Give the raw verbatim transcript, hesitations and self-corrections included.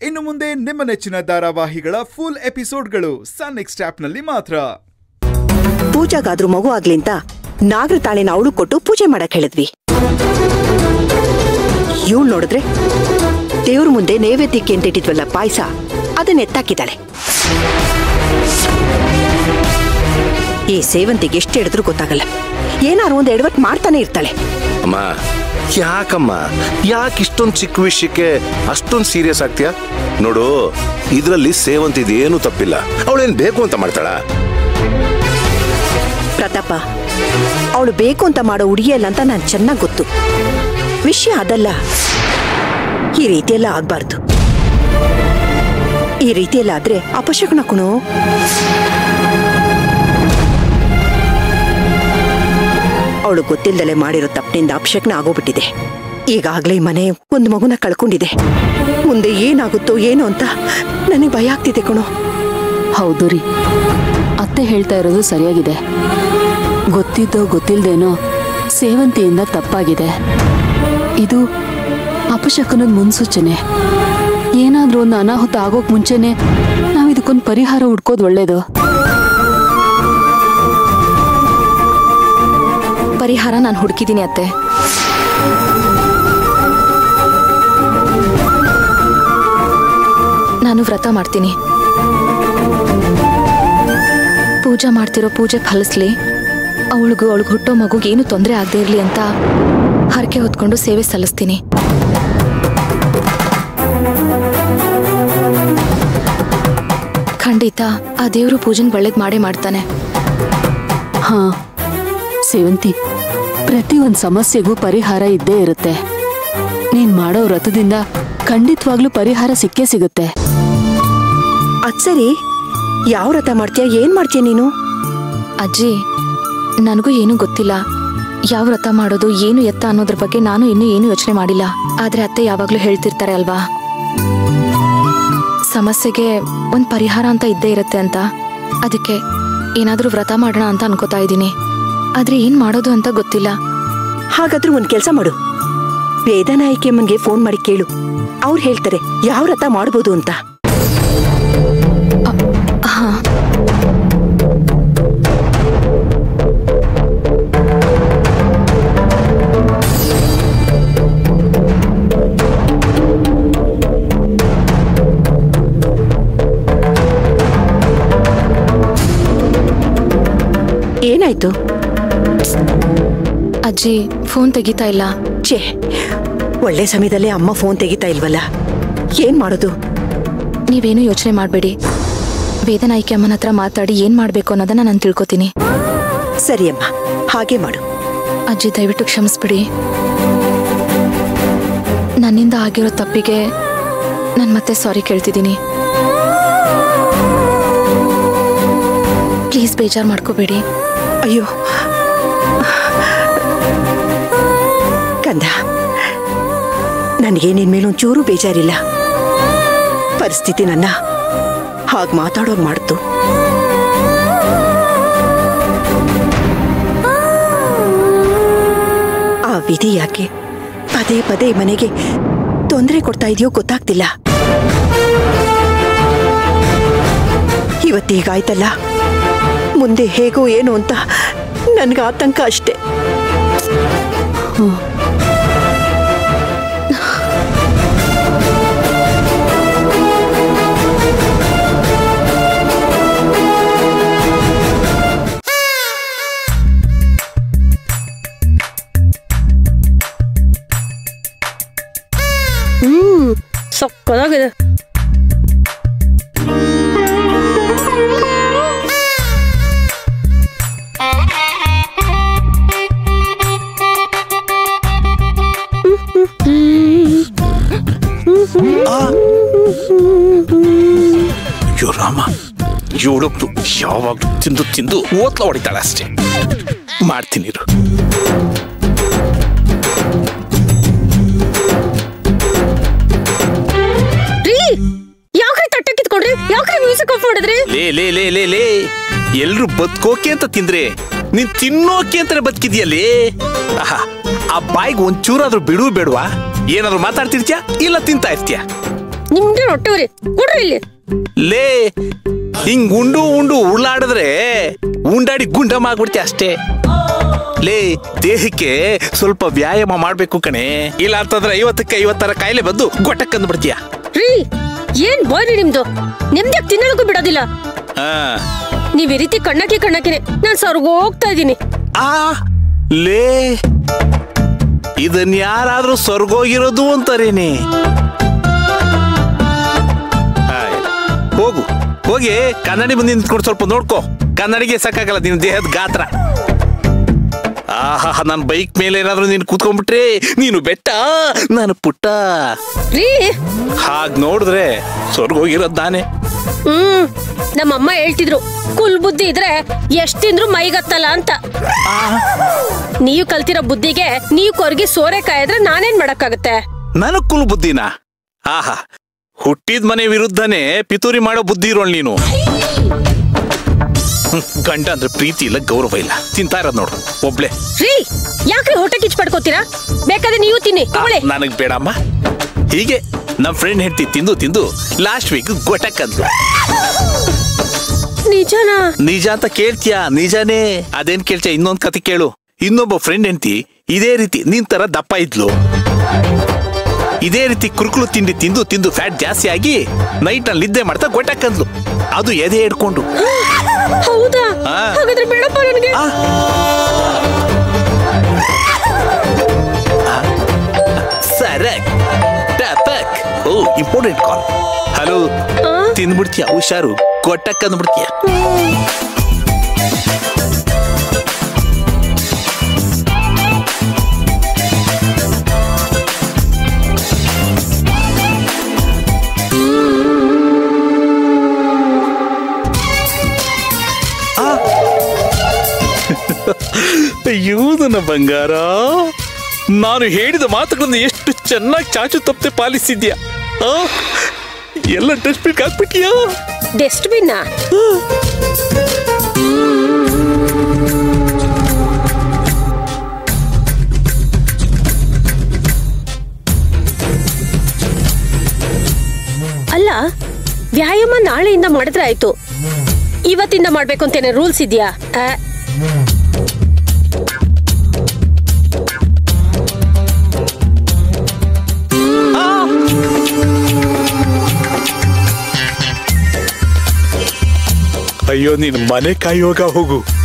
ಇನ್ನು ಮುಂದೆ ನಿಮ್ಮ ನೆಚ್ಚಿನ ಧಾರಾವಾಹಿಗಳ ಫುಲ್ ಎಪಿಸೋಡ್ಗಳು ಸನ್ ನೆಕ್ಸ್ಟ್ ಆಪ್ನಲ್ಲಿ ಮಾತ್ರ. ಪೂಜಾಗಾದ್ರೂ ಮಗು ಆಗ್ಲಿ ಅಂತ ನಾಗರ ತಾಳಿನ ಅವಳು ಕೊಟ್ಟು ಪೂಜೆ ಮಾಡಕ್ ಹೇಳಿದ್ವಿ. ಇವಳು ನೋಡಿದ್ರೆ ದೇವ್ರ ಮುಂದೆ ನೈವೇದ್ಯಕ್ಕೆ ಅಂತ ಇಟ್ಟಿದ್ವಲ್ಲ ಪಾಯಸ, ಅದನ್ನ ಎತ್ತಾಕಿದ್ದಾಳೆ. ಈ ಸೇವಂತಿಗೆ ಎಷ್ಟು ಹಿಡಿದ್ರು ಗೊತ್ತಾಗಲ್ಲ, ಏನಾರು ಒಂದು ಎಡವಟ್ ಮಾಡ್ತಾನೆ ಇರ್ತಾಳೆ. ಅಮ್ಮ ಯಾಕಮ್ಮ ಯಾಕೆ ಇಷ್ಟೊಂದು ಚಿಕ್ಕ ವಿಷಯಕ್ಕೆ ಅಷ್ಟೊಂದು ಸೀರಿಯಸ್ ಆಗ್ತೀಯಾ? ನೋಡು, ಇದ್ರಲ್ಲಿ ಸೇವಂತಿದ್ ಏನು ತಪ್ಪಿಲ್ಲ. ಅವಳೇನ್ ಬೇಕು ಅಂತ ಮಾಡ್ತಾಳ? ಪ್ರತಾಪ, ಅವಳು ಬೇಕು ಅಂತ ಮಾಡೋ ಹುಡುಗಿಯಲ್ಲ ಅಂತ ನಾನು ಚೆನ್ನಾಗಿ ಗೊತ್ತು. ವಿಷಯ ಅದಲ್ಲ, ಈ ರೀತಿಯೆಲ್ಲ ಆಗ್ಬಾರ್ದು. ಈ ರೀತಿಯೆಲ್ಲ ಆದ್ರೆ ಅಪಶಕುನ ಕುಣು. ಅವಳು ಗೊತ್ತಿಲ್ಲದಲೆ ಮಾಡಿರೋ ತಪ್ಪಿನಿಂದ ಅಪಶಕನ ಆಗೋಗ್ಬಿಟ್ಟಿದೆ. ಈಗಾಗ್ಲೇ ಮನೆ ಒಂದು ಮಗುನ ಕಳ್ಕೊಂಡಿದೆ. ಮುಂದೆ ಏನಾಗುತ್ತೋ ಏನೋ ಅಂತ ನನಗೆ ಭಯ ಆಗ್ತಿದೆ ಕಣೋ. ಹೌದು ರೀ, ಅತ್ತೆ ಹೇಳ್ತಾ ಇರೋದು ಸರಿಯಾಗಿದೆ. ಗೊತ್ತಿದ್ದೋ ಗೊತ್ತಿಲ್ದೇನೋ ಸೇವಂತಿಯಿಂದ ತಪ್ಪಾಗಿದೆ. ಇದು ಅಪಶಕನದ ಮುನ್ಸೂಚನೆ. ಏನಾದ್ರೂ ಒಂದು ಅನಾಹುತ ಆಗೋಕ್ ಮುಂಚೆನೆ ನಾವ್ ಇದಕ್ಕೊಂದು ಪರಿಹಾರ ಹುಡ್ಕೋದು ಒಳ್ಳೇದು. ಪರಿಹಾರ ನಾನು ಹುಡುಕಿದ್ದೀನಿ ಅತ್ತೆ. ನಾನು ವ್ರತ ಮಾಡ್ತೀನಿ. ಪೂಜಾ ಮಾಡ್ತಿರೋ ಪೂಜೆ ಫಲಿಸ್ಲಿ, ಅವಳಿಗೂ ಅವಳಿಗೆ ಹುಟ್ಟೋ ಮಗುಗೆ ಏನು ತೊಂದರೆ ಆಗದೆ ಇರಲಿ ಅಂತ ಹರಕೆ ಹೊತ್ಕೊಂಡು ಸೇವೆ ಸಲ್ಲಿಸ್ತೀನಿ. ಖಂಡಿತ ಆ ದೇವರು ಪೂಜೆನ ಒಳ್ಳೇದು ಮಾಡೇ ಮಾಡ್ತಾನೆ. ಹಾ ಸೇವಂತಿ, ಪ್ರತಿ ಒಂದು ಸಮಸ್ಯೆಗೂ ಪರಿಹಾರ ಇದ್ದೇ ಇರುತ್ತೆ. ನೀನ್ ಮಾಡೋ ವ್ರತದಿಂದ ಖಂಡಿತವಾಗ್ಲೂ ಪರಿಹಾರ ಸಿಕ್ಕೇ ಸಿಗುತ್ತೆ. ಅದ್ ಸರಿ, ಯಾವ ವ್ರತ ಮಾಡ್ತೀಯ, ಏನ್ ಮಾಡ್ತೀಯ ನೀನು? ಅಜ್ಜಿ, ನನಗೂ ಏನೂ ಗೊತ್ತಿಲ್ಲ. ಯಾವ ವ್ರತ ಮಾಡೋದು, ಏನು ಎತ್ತ ಅನ್ನೋದ್ರ ಬಗ್ಗೆ ನಾನು ಇನ್ನೂ ಏನು ಯೋಚನೆ ಮಾಡಿಲ್ಲ. ಆದ್ರೆ ಅತ್ತೆ ಯಾವಾಗ್ಲೂ ಹೇಳ್ತಿರ್ತಾರೆ ಅಲ್ವಾ, ಸಮಸ್ಯೆಗೆ ಒಂದ್ ಪರಿಹಾರ ಅಂತ ಇದ್ದೇ ಇರುತ್ತೆ ಅಂತ. ಅದಕ್ಕೆ ಏನಾದ್ರೂ ವ್ರತ ಮಾಡೋಣ ಅಂತ ಅನ್ಕೋತಾ ಇದ್ದೀನಿ. ಆದ್ರೆ ಏನ್ ಮಾಡೋದು ಅಂತ ಗೊತ್ತಿಲ್ಲ. ಹಾಗಾದ್ರೂ ಒಂದ್ ಕೆಲ್ಸ ಮಾಡು, ವೇದನಾಯಕಿ ಅಮ್ಮನ್ಗೆ ಫೋನ್ ಮಾಡಿ ಕೇಳು. ಅವ್ರು ಹೇಳ್ತಾರೆ ಯಾವ ವ್ರತ ಮಾಡ್ಬೋದು ಅಂತ. ಹಾ, ಏನಾಯ್ತು? ಅಜ್ಜಿ ಫೋನ್ ತೆಗಿತಾ ಇಲ್ಲ. ಛೇ, ಒಳ್ಳೆ ಸಮಯದಲ್ಲೇ ಅಮ್ಮ ಫೋನ್ ತೆಗಿತಾ ಇಲ್ವಲ್ಲ, ಏನ್ ಮಾಡೋದು? ನೀವೇನು ಯೋಚನೆ ಮಾಡಬೇಡಿ. ವೇದನಾಯಕಿ ಅಮ್ಮನ ಹತ್ರ ಮಾತಾಡಿ ಏನ್ ಮಾಡ್ಬೇಕು ಅನ್ನೋದನ್ನ ನಾನು ತಿಳ್ಕೊತೀನಿ. ಸರಿ ಅಮ್ಮ, ಹಾಗೆ ಮಾಡು. ಅಜ್ಜಿ ದಯವಿಟ್ಟು ಕ್ಷಮಿಸ್ಬಿಡಿ. ನನ್ನಿಂದ ಆಗಿರೋ ತಪ್ಪಿಗೆ ನಾನು ಮತ್ತೆ ಸಾರಿ ಕೇಳ್ತಿದ್ದೀನಿ. ಪ್ಲೀಸ್ ಬೇಜಾರು ಮಾಡ್ಕೋಬೇಡಿ. ಅಯ್ಯೋ ಕಂದ, ನನಗೆ ನಿನ್ ಮೇಲೊಂಚೂರು ಬೇಜಾರಿಲ್ಲ. ಪರಿಸ್ಥಿತಿ ನನ್ನ ಹಾಗೆ ಮಾತಾಡೋದು ಮಾಡ್ತು. ಆ ವಿಧಿ ಯಾಕೆ ಪದೇ ಪದೇ ಮನೆಗೆ ತೊಂದರೆ ಕೊಡ್ತಾ ಇದೆಯೋ ಗೊತ್ತಾಗ್ತಿಲ್ಲ. ಇವತ್ತೀಗಾಯ್ತಲ್ಲ, ಮುಂದೆ ಹೇಗೋ ಏನು ಅಂತ ನನ್ಗೆ ಆತಂಕ ಅಷ್ಟೇ. ಹ್ಮ್ ಸಕ್ಕದಾಗಿದೆ. ಅಯ್ಯೋ ರಾಮ, ಇವಳೊಬ್ಳು ಯಾವಾಗ್ಲೂ ತಿಂದು ತಿಂದು ಓತ್ಲ ಹೊಡಿತಾಳೆ ಅಷ್ಟೇ. ಮಾಡ್ತೀನಿ ಇರು. ಯಾಕ್ರಿ ತಟ್ಟೆ ಕಿತ್ಕೊಂಡ್ರಿ? ಯಾಕ್ರಿ ಮ್ಯೂಸಿಕ್ ಆಫ್ ಮಾಡಿದ್ರಿ? ಲೇ ಲೇ ಲೇ ಲೇ ಲೇ ಎಲ್ರು ಬದುಕೋಕೆ ಅಂತ ತಿಂದ್ರೆ ನೀನ್ ತಿನ್ನೋಕೆ ಅಂತಾನೆ ಬದುಕಿದ್ಯಲ್ಲಿ. ಆ ಬಾಯಿಗೆ ಒಂಚೂರಾದ್ರೂ ಬಿಡು ಬೇಡವಾ? ಏನಾದ್ರು ಮಾತಾಡ್ತಿರ್ತೀಯ ಇಲ್ಲ ತಿಂತಾ ಇರ್ತೀಯ? ನಿಮ್ಗೆ ಹೊಟ್ಟೆವ್ರಿ ಕೊಡ್ರಿ ಇಲ್ಲಿ. ಲೇ ಹಿಂಗ್ ಉಂಡು ಉಂಡು ಉಳ್ಳಾಡಿದ್ರೆ ಉಂಡಾಡಿ ಗುಂಡಮ್ಮ ಆಗ್ಬಿಡ್ತಿ ಅಷ್ಟೇ. ಲೇ ದೇಹಕ್ಕೆ ಸ್ವಲ್ಪ ವ್ಯಾಯಾಮ ಮಾಡ್ಬೇಕು ಕಣೆ, ಇಲ್ಲ ಅಂತಂದ್ರೆ ಐವತ್ತಕ್ಕೆ ಐವತ್ತರ ಕಾಯಿಲೆ ಬಂದು ಗೊಟ್ಟಕ್ಕಂದು ಬಿಡ್ತೀಯ. ರೀ ಏನ್ ಬಾಯ್ರಿ ನಿಮ್ದು? ನಿಮ್ದೆ ತಿನ್ನೋದಕ್ಕೂ ಬಿಡೋದಿಲ್ಲ. ಹಾ ನೀವ್ ಈ ರೀತಿ ಕಣ್ಣಾಕಿ ಕಣ್ಣಾಕಿನೇ ನಾನ್ ಸ್ವರ್ಗ ಹೋಗ್ತಾ ಇದ್ದೀನಿ. ಆ ಲೇ ಇದನ್ ಯಾರಾದ್ರೂ ಸ್ವರ್ಗೋಗಿರೋದು ಅಂತಾರೇನೆ. ಹೋಗು ಹೋಗಿ ಕನ್ನಡಿ ಮುಂದೆ ನಿಂತ್ಕೊಂಡು ಸ್ವಲ್ಪ ನೋಡ್ಕೋ. ಕನ್ನಡಿಗೆ ಸಾಕಾಗಲ್ಲ ನಿನ್ ದೇಹದ ಗಾತ್ರ. ಆಹಾ ನನ್ ಬೈಕ್ ಮೇಲೆ ಏನಾದ್ರೂ ನೀನು ಕೂತ್ಕೊಂಡ್ಬಿಟ್ರೆ ನೀನು ಬೆಟ್ಟ ನಾನು ಪುಟ್ಟ. ರೀ ಹಾಗ್ ನೋಡಿದ್ರೆ ಸ್ವರ್ಗ ಹೋಗಿರೋದ್ ನಾನೇ. ಹ್ಮ್ ನಮ್ಮಮ್ಮ ಹೇಳ್ತಿದ್ರು ಕುಲ್ ಬುದ್ಧಿ ಇದ್ರೆ ಎಷ್ಟ್ ತಿಂದ್ರು ಮೈಗತ್ತಲ್ಲ ಅಂತ. ನೀವು ಕಲ್ತಿರೋ ಬುದ್ಧಿಗೆ ನೀವು ಕೊರ್ಗಿ ಸೋರೆ ಕಾಯಿದ್ರೆ ನಾನೇನ್ ಮಾಡಕ್ಕಾಗತ್ತೆ? ನನಗ್ ಕುಲ್ ಬುದ್ಧಿನ? ಆಹಾ ಹುಟ್ಟಿದ ಮನೆ ವಿರುದ್ಧನೇ ಪಿತೂರಿ ಮಾಡೋ ಬುದ್ಧಿ ಇರೋಳ್ ನೀನು. ಗಂಡ ಅಂದ್ರೆ ಪ್ರೀತಿ ಇಲ್ಲ, ಗೌರವ ಇಲ್ಲ, ತಿಂತಾ ಇರೋದ್ ನೋಡು ಒಬ್ಳೆ. ರೀ ಯಾಕ್ರಿ ಹೊಟ್ಟೆ ಕಿಚ್ ಪಡ್ಕೋತೀರಾ? ಬೇಕಾದ್ರೆ ನೀವು ತಿನ್ನಿ. ನನಗ್ ಬೇಡಮ್ಮ. ಹೀಗೆ ನಮ್ ಫ್ರೆಂಡ್ ಹೆಂಡತಿ ತಿಂದು ತಿಂದು ಲಾಸ್ಟ್ ವೀಕ್ ಗೊಟ್ಟಕ್ಕಂದ್ಲು. ನಿಜನಾ? ನಿಜ ಅಂತ ಕೇಳ್ತೀಯಾ? ನಿಜಾನೇ. ಅದೇನ್ ಕೇಳ್ತೀಯ? ಇನ್ನೊಂದ್ ಕತೆ ಕೇಳು. ಇನ್ನೊಬ್ಬ ಫ್ರೆಂಡ್ ಹೆಂಡತಿ ಇದೇ ರೀತಿ ನಿನ್ ತರ ದಪ್ಪ ಇದ್ಲು. ಇದೇ ರೀತಿ ಕುರುಕುಲು ತಿಂಡಿ ತಿಂದು ತಿಂದು ಫ್ಯಾಟ್ ಜಾಸ್ತಿ ಆಗಿ ನೈಟ್ ನಲ್ಲಿ ನಿದ್ದೆ ಮಾಡ್ತಾ ಗೊಟ್ಟಕ್ಕಂದ್ಲು. ಅದು ಎದೆ ಹಿಡ್ಕೊಂಡು. ಹೌದಾ? ಹಾಗಾದ್ರೆ ಬೇಡಪ್ಪ ನನಗೆ. ಸರಕ್ ಟಪಕ್. ಓ ಇಂಪಾರ್ಟೆಂಟ್ ಕಾಲ್. ಹಲೋ ತಿಂದ್ಬಿಡ್ತೀಯ? ಹುಷಾರು, ಗೊಟ್ಟಕ್ಕಂದ್ಬಿಡ್ತೀಯ. ಅಯ್ಯೋ ನನ್ನ ಬಂಗಾರ, ನಾನು ಹೇಳಿದ ಮಾತುಗಳನ್ನು ಎಷ್ಟು ಚೆನ್ನಾಗಿ ಚಾಚು ತಪ್ಪದೆ ಪಾಲಿಸಿದ್ಯಾ? ಎಲ್ಲ ಡಸ್ಟ್ಬಿನ್ ಹಾಕ್ಬಿಟ್ಟಿಯಾ? ಡಸ್ಟ್ಬಿನ್ ಅಲ್ಲ, ವ್ಯಾಯಾಮ ನಾಳೆಯಿಂದ ಮಾಡಿದ್ರೆ ಆಯ್ತು. ಇವತ್ತಿಂದ ಮಾಡ್ಬೇಕು ಅಂತೇನೆ ರೂಲ್ಸ್ ಇದೆಯಾ? ಅಯ್ಯೋ ನೀನು ಮನೆ ಕಾಯೋಗ ಹೋಗು.